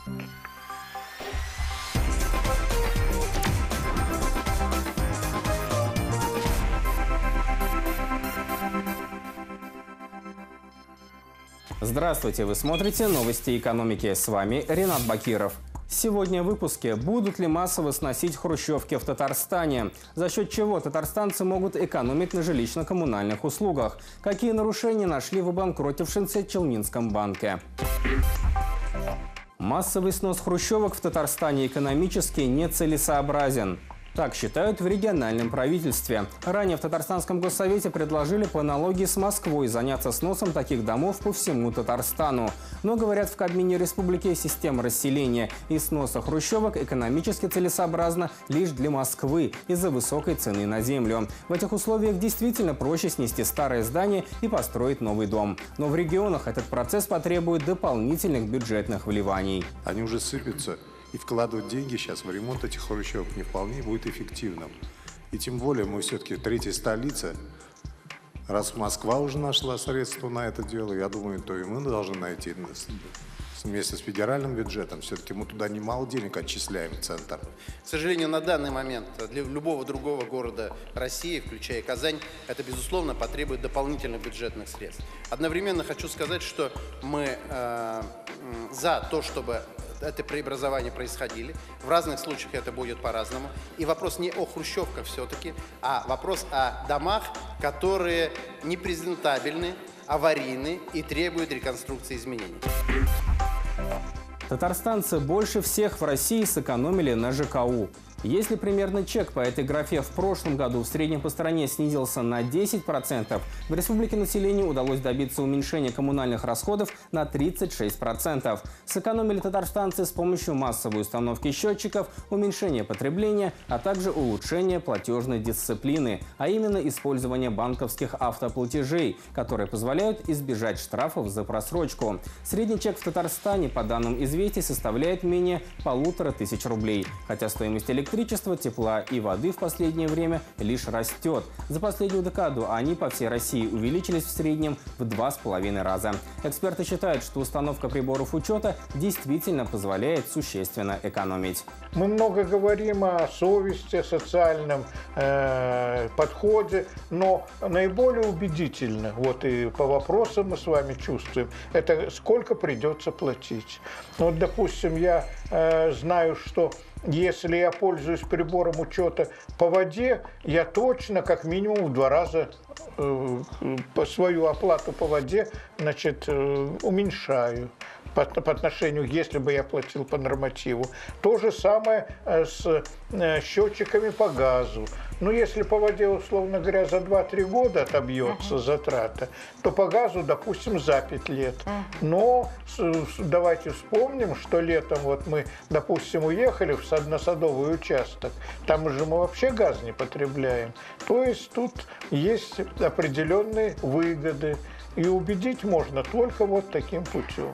Здравствуйте! Вы смотрите новости экономики. С вами Ренат Бакиров. Сегодня в выпуске: будут ли массово сносить хрущевки в Татарстане? За счет чего татарстанцы могут экономить на жилищно-коммунальных услугах? Какие нарушения нашли в обанкротившемся Челнинском банке? Массовый снос хрущевок в Татарстане экономически нецелесообразен. Так считают в региональном правительстве. Ранее в Татарстанском госсовете предложили по аналогии с Москвой заняться сносом таких домов по всему Татарстану. Но, говорят, в Кабмине республики система расселения и сноса хрущевок экономически целесообразна лишь для Москвы из-за высокой цены на землю. В этих условиях действительно проще снести старое здание и построить новый дом. Но в регионах этот процесс потребует дополнительных бюджетных вливаний. Они уже сыпятся. И вкладывать деньги сейчас в ремонт этих хрущевок не вполне будет эффективным. И тем более мы все-таки третья столица. Раз Москва уже нашла средства на это дело, я думаю, то и мы должны найти вместе с федеральным бюджетом. Все-таки мы туда немало денег отчисляем в центр. К сожалению, на данный момент для любого другого города России, включая Казань, это, безусловно, потребует дополнительных бюджетных средств. Одновременно хочу сказать, что мы за то, чтобы это преобразования происходили. В разных случаях это будет по-разному. И вопрос не о хрущевках все-таки, а вопрос о домах, которые непрезентабельны, аварийны и требуют реконструкции изменений. Татарстанцы больше всех в России сэкономили на ЖКУ. Если примерный чек по этой графе в прошлом году в среднем по стране снизился на 10%, в республике населению удалось добиться уменьшения коммунальных расходов на 36%. Сэкономили татарстанцы с помощью массовой установки счетчиков, уменьшения потребления, а также улучшения платежной дисциплины, а именно использование банковских автоплатежей, которые позволяют избежать штрафов за просрочку. Средний чек в Татарстане, по данным «Известий», составляет менее 1500 рублей, хотя стоимость электричества, тепла и воды в последнее время лишь растет. За последнюю декаду они по всей России увеличились в среднем в 2,5 раза. Эксперты считают, что установка приборов учета действительно позволяет существенно экономить. Мы много говорим о совести, о социальном подходе, но наиболее убедительно, вот и по вопросам мы с вами чувствуем, это сколько придется платить. Вот, допустим, я знаю, что если я пользуюсь прибором учета по воде, я точно как минимум в 2 раза свою оплату по воде, значит, уменьшаю по отношению, если бы я платил по нормативу. То же самое с счетчиками по газу. Ну, если по воде, условно говоря, за 2-3 года отобьется затрата, то по газу, допустим, за 5 лет. Но давайте вспомним, что летом вот мы, допустим, уехали на садовый участок, там же мы вообще газ не потребляем. То есть тут есть определенные выгоды. И убедить можно только вот таким путем.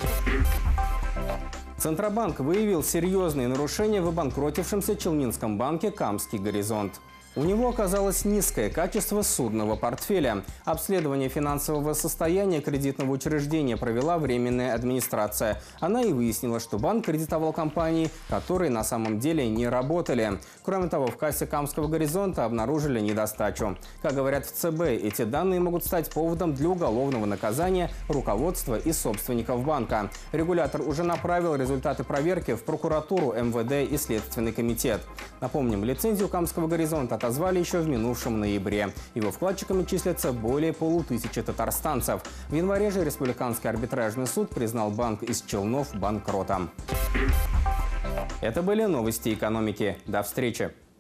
Центробанк выявил серьезные нарушения в обанкротившемся Челнинском банке «Камский горизонт». У него оказалось низкое качество судного портфеля. Обследование финансового состояния кредитного учреждения провела Временная администрация. Она и выяснила, что банк кредитовал компании, которые на самом деле не работали. Кроме того, в кассе Камского горизонта обнаружили недостачу. Как говорят в ЦБ, эти данные могут стать поводом для уголовного наказания руководства и собственников банка. Регулятор уже направил результаты проверки в прокуратуру, МВД и Следственный комитет. Напомним, лицензию Камского горизонта отозвали еще в минувшем ноябре. Его вкладчиками числятся более 500 татарстанцев. В январе же Республиканский арбитражный суд признал банк из Челнов банкротом. Это были новости экономики. До встречи!